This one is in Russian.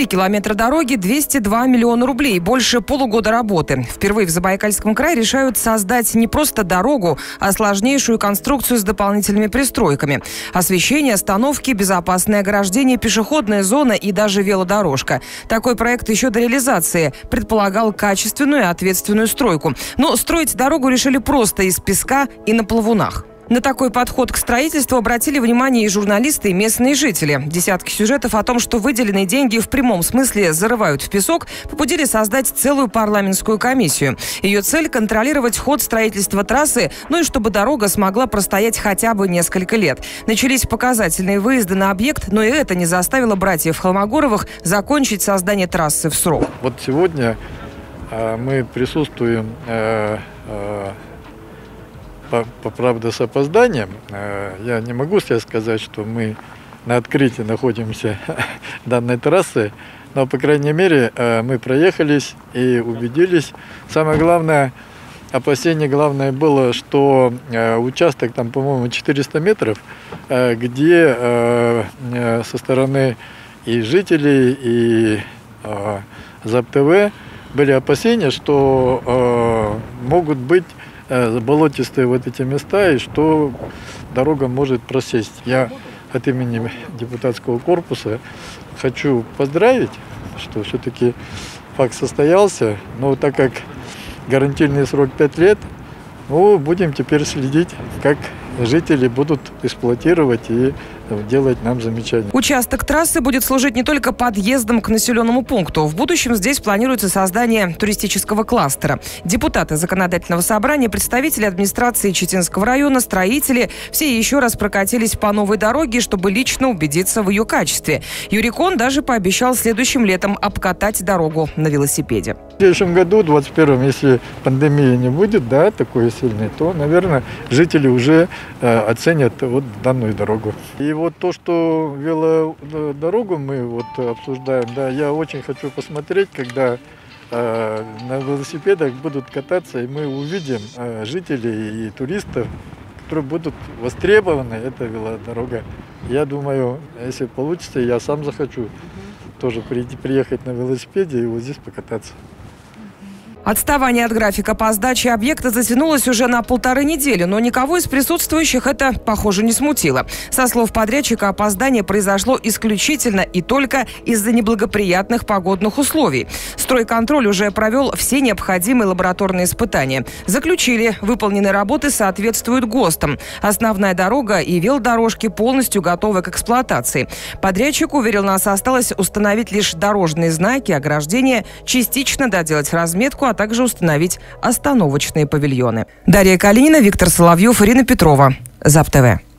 3 километра дороги, 202 миллиона рублей, больше полугода работы. Впервые в Забайкальском крае решают создать не просто дорогу, а сложнейшую конструкцию с дополнительными пристройками. Освещение, остановки, безопасное ограждение, пешеходная зона и даже велодорожка. Такой проект еще до реализации предполагал качественную и ответственную стройку. Но строить дорогу решили просто из песка и на плавунах. На такой подход к строительству обратили внимание и журналисты, и местные жители. Десятки сюжетов о том, что выделенные деньги в прямом смысле зарывают в песок, побудили создать целую парламентскую комиссию. Ее цель – контролировать ход строительства трассы, ну и чтобы дорога смогла простоять хотя бы несколько лет. Начались показательные выезды на объект, но и это не заставило братьев Холмогоровых закончить создание трассы в срок. Вот сегодня мы присутствуем правда, с опозданием. Я не могу сейчас сказать, что мы на открытии находимся данной трассы, но, по крайней мере, мы проехались и убедились. Самое главное, опасение главное было, что участок, там, по-моему, 400 метров, где со стороны и жителей, и ЗАП-ТВ были опасения, что могут быть болотистые вот эти места, и что дорога может просесть. Я от имени депутатского корпуса хочу поздравить, что все-таки факт состоялся. Но так как гарантийный срок 5 лет, ну, будем теперь следить, как жители будут эксплуатировать и делать нам замечания. Участок трассы будет служить не только подъездом к населенному пункту. В будущем здесь планируется создание туристического кластера. Депутаты законодательного собрания, представители администрации Читинского района, строители – все еще раз прокатились по новой дороге, чтобы лично убедиться в ее качестве. Юрий Кон даже пообещал следующим летом обкатать дорогу на велосипеде. В следующем году, 2021, если пандемии не будет, да, такой сильной, то, наверное, жители уже оценят вот данную дорогу. И вот то, что велодорогу мы вот обсуждаем, да, я очень хочу посмотреть, когда на велосипедах будут кататься, и мы увидим жителей и туристов, которые будут востребованы, эта велодорога. Я думаю, если получится, я сам захочу тоже приехать на велосипеде и вот здесь покататься. Отставание от графика по сдаче объекта затянулось уже на 1,5 недели, но никого из присутствующих это, похоже, не смутило. Со слов подрядчика, опоздание произошло исключительно и только из-за неблагоприятных погодных условий. Стройконтроль уже провел все необходимые лабораторные испытания. Заключили, выполненные работы соответствуют ГОСТам. Основная дорога и велодорожки полностью готовы к эксплуатации. Подрядчик уверил нас, осталось установить лишь дорожные знаки, ограждения, частично доделать разметку, а также установить остановочные павильоны. Дарья Калинина, Виктор Соловьев, Ирина Петрова. ЗАП-ТВ.